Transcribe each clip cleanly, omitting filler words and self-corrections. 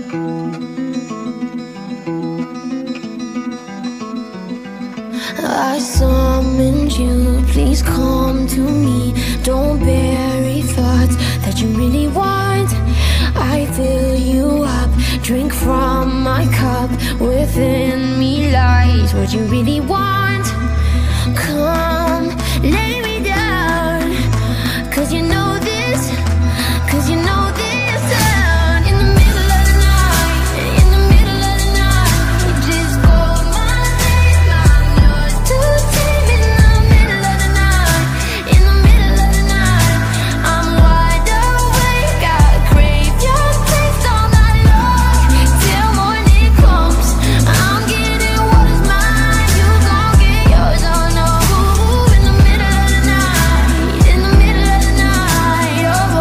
I summoned you, please come to me. Don't bury thoughts that you really want. I fill you up, drink from my cup. Within me lies what you really want. Come, lay me down, 'cause you know this, 'cause you know this. In the middle of the night, in the middle of the night, just call my name, I'm yours to take. In the middle of the night, in the middle of the night, I'm wide awake, I crave your taste all night long. Till morning comes, I'm getting what is mine, you gon' get yours, oh no. In the middle of the night, in the middle of the night, oh.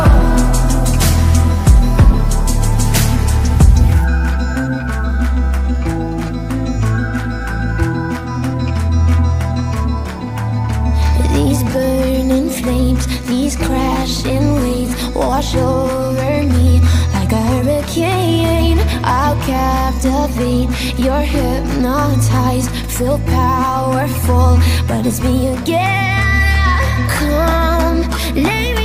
These burning flames, these crashing waves wash over me like a hurricane. I'll captivate, you're hypnotized, feel powerful, but it's me again. Come, lay me